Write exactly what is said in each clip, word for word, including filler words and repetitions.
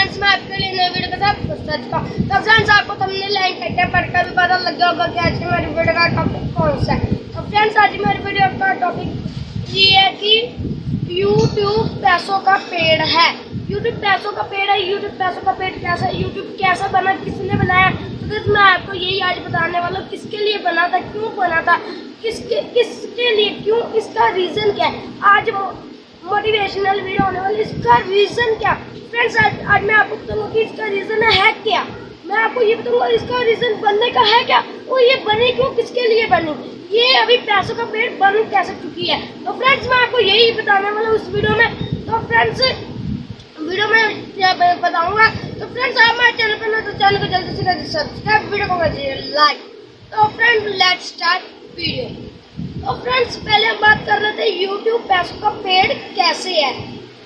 Friends, मैं आपके लिए नई वीडियो के साथ सच का तो फ्रेंड्स आपको थंबनेल लाइन टाइटल पढ़कर भी पता लग गया होगा कि आज की मेरी वीडियो का टॉपिक कौन सा है। तो फ्रेंड्स, आज मेरी वीडियो का टॉपिक ये है कि यूट्यूब पैसों का पेड़ है। यूट्यूब पैसों का पेड़ है। यूट्यूब पैसों का पेड़ कैसा यूट्यूब कैसा बना, किसने बनाया, तो मैं आपको यही आज बताने वाला हूँ। किसके लिए बना था, क्यों बना था, किसके किसके लिए, क्यों, इसका रीजन क्या है। आज मोटिवेशनल वीडियो होने वाली, इसका रीजन क्या फ्रेंड्स। आज आज मैं आपको बताऊंगा कि इसका रीजन है क्या। मैं आपको ये बताऊंगा इसका रीजन बनने का है क्या, और ये बनी क्यों, किसके लिए बनी, ये अभी पैसों का पेड़ बन कैसे चुकी है। तो फ्रेंड्स, मैं आपको यही बताने वाला हूँ इस वीडियो में। तो फ्रेंड्स, वीडियो में बताऊंगा। तो फ्रेंड्स, आप हमारे चैनल पर ना तो चैनल को जल्दी से कर सब्सक्राइब, वीडियो को कीजिए लाइक। तो फ्रेंड्स, लेट्स स्टार्ट वीडियो। तो फ्रेंड्स, पहले हम बात कर रहे थे यूट्यूब पैसों का पेड़ कैसे है।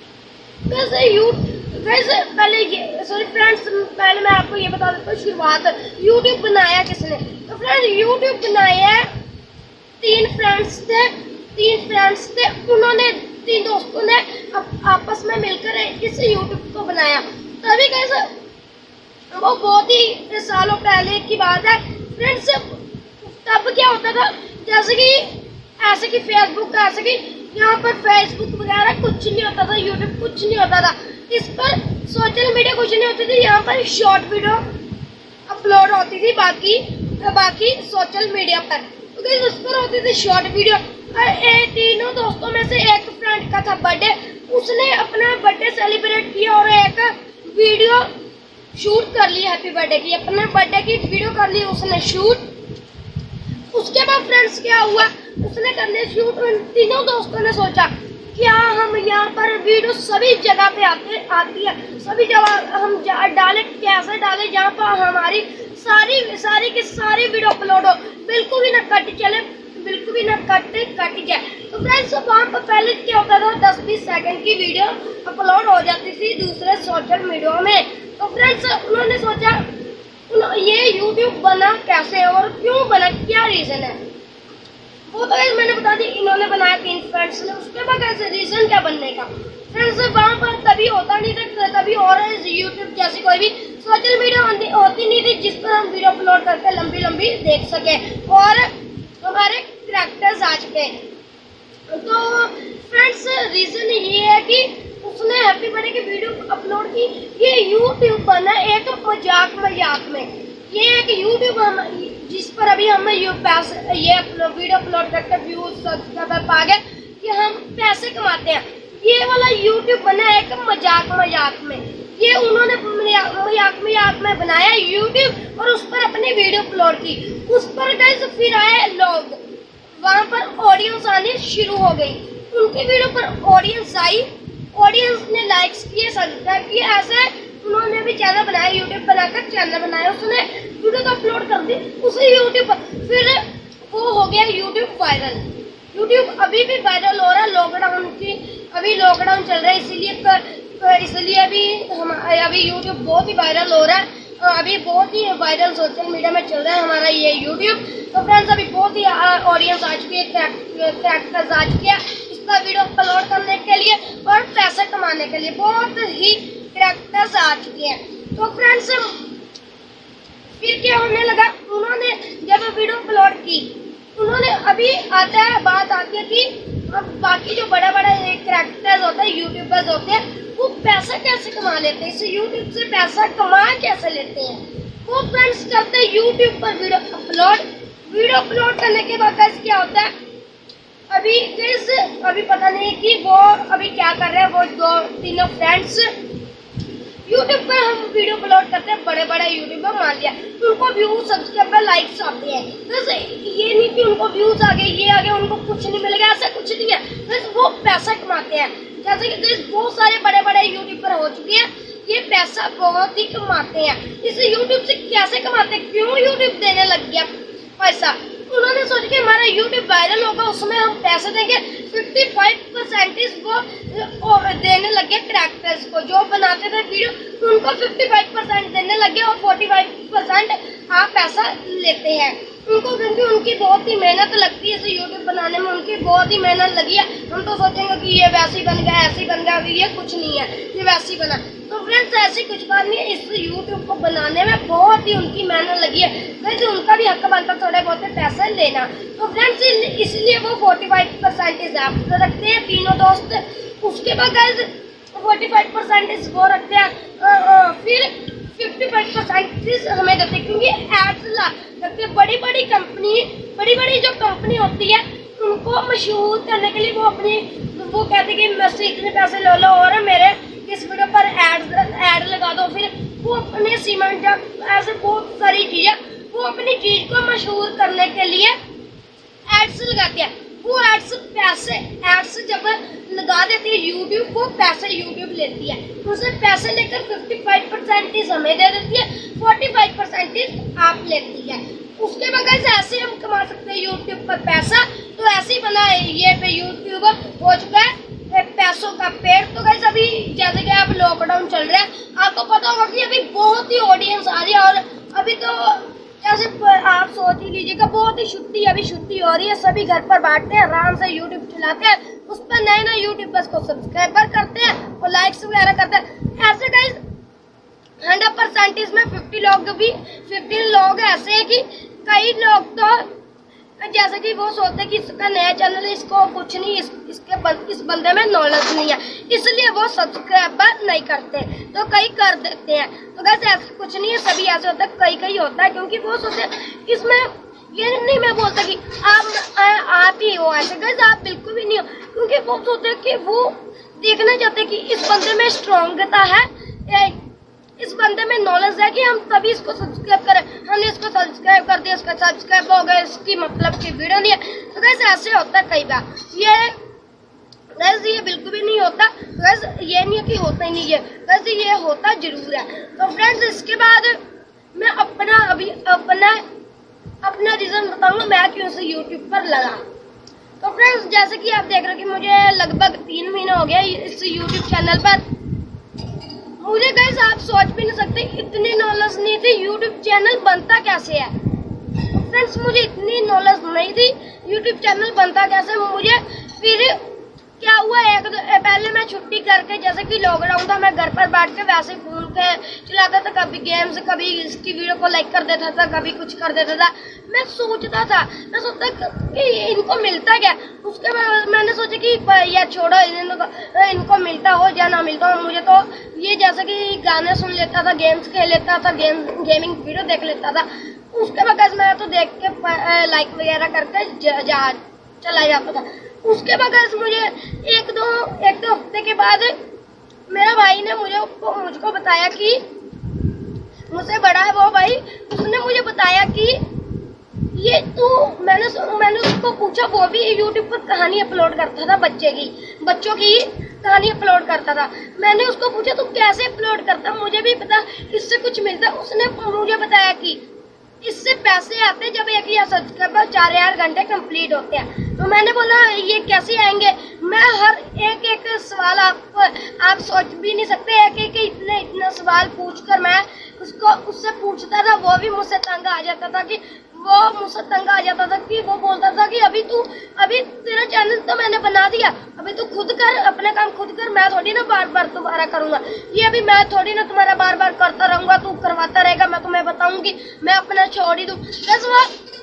कैसे यूट्यूब वैसे पहले ये सॉरी फ्रेंड्स, पहले मैं आपको ये बता देता हूँ शुरुआत। यूट्यूब बनाया किसने। तो फ्रेंड्स, यूट्यूब बनाया तीन फ्रेंड्स थे तीन फ्रेंड्स थे उन्होंने तीन दोस्तों ने आपस में मिलकर इस यूट्यूब को बनाया। तभी कैसे वो बहुत ही सालों पहले की बात है फ्रेंड्स। तब क्या होता था, जैसे कि ऐसे कि फेसबुक ऐसे कि यहाँ पर फेसबुक वगैरह कुछ नहीं होता था, यूट्यूब कुछ नहीं होता था, इस पर सोशल मीडिया कुछ नहीं होती थी। यहाँ पर शॉर्ट वीडियो अपलोड होती थी बाकी बाकी सोशल मीडिया पर, तो उस पर होती थी शॉर्ट वीडियो। और तीनों दोस्तों में से एक फ्रेंड का था बर्थडे, उसने अपना बर्थडे सेलिब्रेट किया और एक वीडियो शूट कर ली हैप्पी बर्थडे की, अपने बर्थडे की वीडियो कर ली उसने शूट। उसके बाद फ्रेंड्स क्या हुआ, उसने करने शूट, उन तीनों दोस्तों ने सोचा क्या हम यहाँ पर वीडियो सभी जगह पे आते आती है, सभी जगह हम डाले, कैसे डाले जहाँ पर हमारी सारी सारी की सारी वीडियो अपलोड हो, बिल्कुल भी ना कट चले, बिल्कुल भी ना कट कट जाए। तो फ्रेंड्स, वहाँ पर पहले क्या होता था, दस बीस सेकंड की वीडियो अपलोड हो जाती थी दूसरे सोशल मीडिया में। तो फ्रेंड्स, उन्होंने सोचा ये यूट्यूब बना कैसे और क्यों बना, क्या रीजन है, वो तो मैंने बता दी। इन्होंने बनाया तीन फ्रेंड्स ने। उसके बाद कैसे रीजन क्या बनने का फ्रेंड्स, वहाँ पर तभी होता नहीं था, तभी और यूट्यूब जैसी कोई भी सोशल मीडिया होती नहीं थी जिस पर हम वीडियो अपलोड करके लंबी लंबी देख सके और हमारे कैरेक्टर्स आ चुके। तो फ्रेंड्स, रीजन ये है कि उसने हैप्पी बर्थडे की वीडियो अपलोड की। ये यूट्यूब बना एक मजाक मजाक में, ये एक यूट्यूब हम जिस पर अभी हम ये पैसे ये वीडियो अपलोड करके व्यूज सब्सक्राइबर पा गए कि हम पैसे कमाते हैं। ये वाला यूट्यूब बना एक मजाक मजाक में, ये उन्होंने मजाक मजाक में बनाया यूट्यूब और उस पर अपनी वीडियो अपलोड की। उस पर गए फिर आए लोग, वहाँ पर ऑडियंस आने शुरू हो गई, उनकी वीडियो पर ऑडियंस आई, ऑडियंस ने लाइक्स किए, सब्सक्राइब किए। ऐसे उन्होंने भी चैनल बनाया, यूट्यूब बनाकर चैनल बनाया, उसने वीडियो तो अपलोड कर दी उसे यूट्यूब पर, फिर वो हो गया यूट्यूब वायरल। यूट्यूब अभी भी वायरल हो रहा है, लॉकडाउन की अभी लॉकडाउन चल रहा है, इसीलिए इसलिए अभी हम अभी यूट्यूब बहुत ही वायरल हो रहा है। अभी बहुत ही वायरल सोशल मीडिया में चल रहा है हमारा ये यूट्यूब। तो फ्रेंड्स, अभी बहुत ही ऑडियंस आ चुकी है, कैरेक्टर्स आ चुके हैं इस पर वीडियो अपलोड करने के लिए और पैसे कमाने के लिए, बहुत ही कैरेक्टर्स आ चुके हैं। तो फ्रेंड्स, फिर क्या होने लगा, उन्होंने जब वीडियो अपलोड की, उन्होंने अभी आता है बात आती है कि बाकी जो बड़े बड़े कैरेक्टर्स होते हैं, यूट्यूबर्स होते हैं, वो पैसा कैसे कमा लेते हैं, इसे यूट्यूब से पैसा कमा कैसे लेते हैं। वो फ्रेंड्स करते हैं यूट्यूब पर वीडियो अपलोड। वीडियो अपलोड करने के बाद कैसे क्या होता है, अभी कैसे अभी पता नहीं कि वो अभी क्या कर रहे हैं। वो दो तीनों फ्रेंड्स यूट्यूब पर हम वीडियो अपलोड करते हैं, बड़े बड़े यूट्यूबर मान लिया, तो उनको व्यूज सब्सक्राइबर लाइक्स आते हैं। वैसे ये नहीं कि उनको व्यूज आ गए, ये आ गए, उनको कुछ नहीं मिलेगा, ऐसा कुछ नहीं है। वैसे वो पैसा कमाते हैं, जैसे कि बहुत सारे बड़े बड़े यूट्यूबर हो चुके हैं, ये पैसा बहुत ही कमाते हैं। इसे यूट्यूब से कैसे कमाते हैं, क्यों यूट्यूब देने लग गया पैसा। उन्होंने सोचा कि हमारा यूट्यूब वायरल होगा, उसमें हम पैसे देंगे। पचपन परसेंटेज वो देने लगे कैरेक्टर्स को, जो बनाते थे वीडियो तो उनको पचपन परसेंट देने लगे और पैंतालीस परसेंट आप पैसा लेते हैं उनको, क्योंकि उनकी बहुत ही मेहनत लगती है इसे यूट्यूब बनाने में, उनकी बहुत ही मेहनत लगी है। हम तो सोचेंगे कि ये वैसे ही बन गया, ऐसे ही बन गया, ये कुछ नहीं है, ये वैसे ही बना। तो फ्रेंड्स ऐसी कुछ बात नहीं है, इस यूट्यूब को बनाने में बहुत ही उनकी मेहनत लगी है। वैसे उनका भी हक बनता थोड़े बहुत पैसे लेना। तो फ्रेंड्स इसलिए वो फोर्टी फाइव परसेंटेज रखते हैं तीनों दोस्त। उसके बाद गाइस फोर्टी फाइव परसेंटेज वो रखते हैं, फिर फिफ्टी फाइव परसेंटेज हमें देते हैं क्योंकि एड्स लगते हैं। बड़ी बड़ी कंपनी बड़ी बड़ी जो कंपनी होती है उनको मशहूर करने के लिए वो अपनी वो कहते हैं कि मुझसे इतने पैसे ले लो और मेरे इस वीडियो पर एड एड लगा दो। फिर वो अपने सीमेंट ऐसे बहुत सारी चीजें वो अपनी चीज को मशहूर करने के लिए एड्स लगाते हैं। वो एड्स पैसे एड्स जब लगा देती है यूट्यूब को पैसे यूट्यूब लेती है, उनसे पैसे लेकर फिफ्टी फाइव परसेंटेज हमें दे देती है, फोर्टी फाइव परसेंटेज आप लेती है। उसके बगैर से ऐसे हम कमा सकते हैं यूट्यूब पर पैसा। तो ऐसे ही बना है ये पे यूट्यूब हो चुका है पैसों का पेड़। तो गाइस अभी जैसे कि आप लॉकडाउन चल रहा है, आपको पता होगा कि अभी बहुत ही ऑडियंस आ रही है और अभी तो जैसे आप सोच ही लीजिएगा बहुत ही छुट्टी अभी छुट्टी हो रही है, सभी घर पर बैठते हैं आराम से यूट्यूब चलाते हैं, उस पर नए नए यूट्यूबर्स को सब्सक्राइबर करते हैं और लाइक्स वगैरह करते हैं। ऐसे गाइस हंड्रेड परसेंटेज में फिफ्टी लोग भी फिफ्टीन लोग ऐसे हैं कि कई लोग तो जैसे कि वो सोचते हैं कि इसका नया चैनल है, इसको कुछ नहीं इस, इसके बन, इस बंदे में नॉलेज नहीं है, इसलिए वो सब्सक्राइबर नहीं करते, तो कई कर देते हैं। तो वैसे ऐसा कुछ नहीं है, सभी ऐसे होता है, कई कई होता है क्योंकि वो सोचते इसमें ये नहीं मैं बोलता कि आप आ, आप ही हो ऐसे। गाइस आप बिल्कुल भी नहीं हो, क्योंकि वो सोचते हैं कि वो देखना चाहते हैं कि इस बंदे में स्ट्रॉन्गता है, इस बंदे में नॉलेज है कि हम तभी इसको सब्सक्राइब करें। हमने इसको सब्सक्राइब कर दिया, इसका सब्सक्राइब हो गया, इसकी मतलब की वीडियो नहीं है। तो गाइस ऐसे होता है कई बार, ये गाइस ये बिल्कुल भी नहीं होता। गाइस ये नहीं है कि होता ही नहीं है, गाइस ये होता जरूर है। तो फ्रेंड्स इसके बाद मैं अपना अभी अपना अपना रीजन बताऊंगा मैं क्यों से यूट्यूब पर लगा। तो फ्रेंड्स जैसे कि आप देख रहे हो कि मुझे लगभग तीन महीने हो गया इस यूट्यूब चैनल पर। मुझे गाइस आप सोच भी नहीं सकते इतनी नॉलेज नहीं थी यूट्यूब चैनल बनता कैसे है। फ्रेंड्स मुझे इतनी नॉलेज नहीं थी यूट्यूब चैनल बनता कैसे। मुझे फिर क्या हुआ, एक दो पहले मैं छुट्टी करके जैसे कि लॉकडाउन था, मैं घर पर बैठ के वैसे फोन के चलाता था, कभी गेम्स कभी इसकी वीडियो को लाइक कर देता था, कभी कुछ कर देता था। मैं सोचता था मैं सोचता कि इनको मिलता क्या। उसके बाद मैंने सोचा कि यार छोड़ो इनको, इनको मिलता हो या ना मिलता हो, मुझे तो ये जैसे कि गाने सुन लेता था, गेम्स खेल लेता था, गेम गेमिंग वीडियो देख लेता था। उसके बाद मैं तो देख के लाइक वगैरह करके जा चला जाता था। उसके बाद मुझे एक दो एक दो हफ्ते के बाद मेरा भाई ने मुझे मुझको बताया कि मुझसे बड़ा है वो भाई, उसने मुझे बताया कि ये तू मैंने मैंने उसको पूछा, वो भी यूट्यूब पर कहानी अपलोड करता था, बच्चे की बच्चों की कहानी अपलोड करता था। मैंने उसको पूछा तू कैसे अपलोड करता, मुझे भी पता इससे कुछ मिलता। उसने मुझे बताया कि इससे पैसे आते जब एक या सब्सक्राइबर चार हजार घंटे कंप्लीट होते हैं। तो मैंने बोला ये कैसे आएंगे। मैं हर एक एक सवाल आप आप सोच भी नहीं सकते, एक एक इतने इतने सवाल पूछकर मैं उसको उससे पूछता था। वो भी मुझसे तंग आ जाता था कि वो मुझसे तंग आ जाता था कि वो बोलता था कि अभी तू अभी तेरा चैनल तो मैंने बना दिया, अभी तू खुद कर, अपना काम खुद कर, मैं थोड़ी ना बार बार दोबारा करूंगा। ये अभी मैं थोड़ी ना तुम्हारा बार बार करता रहूंगा, तू करवाता रहेगा, मैं तुम्हें बताऊंगी, मैं अपना छोड़ ही दूं। बस वो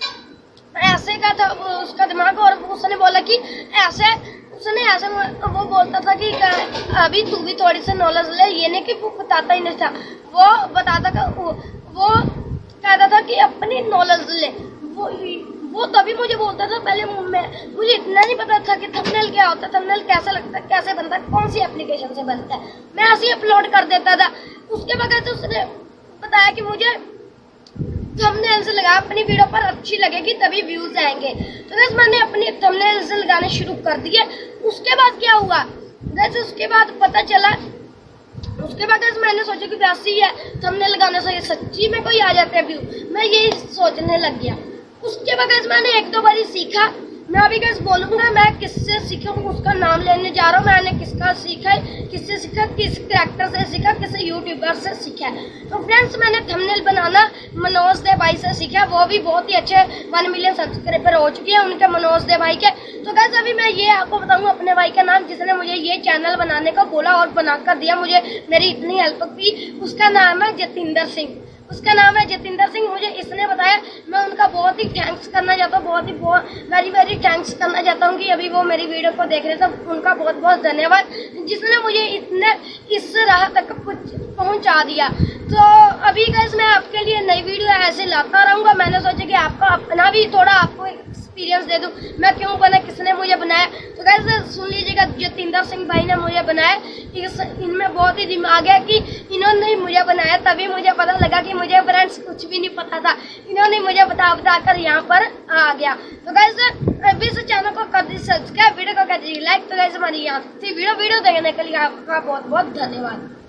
ऐसे का था उसका दिमाग। और उसने बोला कि ऐसे उसने ऐसे वो बोलता था कि अभी तू भी थोड़ी सी नॉलेज ले, ये नहीं कि वो बताता ही नहीं था, वो बताता था, वो, वो कहता था कि अपनी नॉलेज ले। वो वो तभी मुझे बोलता था, पहले मैं मुझे इतना नहीं पता था कि थंबनेल क्या होता है, थंबनेल कैसे लगता है, कैसे बनता है, कौन सी एप्लीकेशन से बनता है। मैं ऐसे ही अपलोड कर देता था। उसके बाद उसने बताया कि मुझे थंबनेल से लगा अपनी वीडियो पर अच्छी लगेगी तभी व्यूज आएंगे। तो गैस मैंने अपनी थंबनेल से लगाने शुरू कर दिए। उसके बाद क्या हुआ गैस, उसके बाद पता चला, उसके बाद गैस मैंने सोचा कि वैसे ही है थंबनेल लगाने से सच्ची में कोई आ जाते हैं व्यू, मैं यही सोचने लग गया। उसके बाद गैस मैंने एक दो बार सीखा। मैं अभी गैस बोलूंगा मैं किससे सीखा हूँ, उसका नाम लेने जा रहा हूँ। मैंने किसका सीखा है, किससे सीखा, किस कैरेक्टर से सीखा, किस से यूट्यूबर से सीखा है। तो फ्रेंड्स मैंने थंबनेल बनाना मनोज दे भाई से सीखा, वो भी बहुत ही अच्छे वन मिलियन सब्सक्राइबर हो चुके हैं उनके, मनोज दे भाई के। तो गाइस अभी मैं ये आपको बताऊंगा अपने भाई का नाम जिसने मुझे ये चैनल बनाने को बोला और बनाकर दिया, मुझे मेरी इतनी हेल्प की। उसका नाम है जतिंदर सिंह, उसका नाम है जतिंदर सिंह, मुझे इसने बताया। मैं उनका बहुत ही थैंक्स करना चाहता हूँ, बहुत ही बहुत वेरी वेरी थैंक्स करना चाहता हूँ कि अभी वो मेरी वीडियो को देख रहे थे। उनका बहुत बहुत धन्यवाद जिसने मुझे इतने इस राह तक पहुँचा दिया। तो अभी गाइस मैं आपके लिए नई वीडियो ऐसे लाता रहूँगा। मैंने सोचा कि आपको अपना भी थोड़ा आपको एक्सपीरियंस दे दूँ, मैं क्यों बना, किसने मुझे बनाया। तो गाइस सुन लीजिएगा, जतिंदर सिंह भाई ने मुझे बनाया। इस इनमें बहुत ही दिमाग है कि इन्होंने ही मुझे बनाया, तभी मुझे पता लगा कि मुझे फ्रेंड्स कुछ भी नहीं पता था, इन्होंने मुझे बता बता कर यहाँ पर आ गया। तो गाइस अभी से चैनल को कर दीजिए सब्सक्राइब, वीडियो को कर दीजिए लाइक। तो गाइस हमारी यहाँ से वीडियो वीडियो देखने के लिए आपका बहुत बहुत धन्यवाद।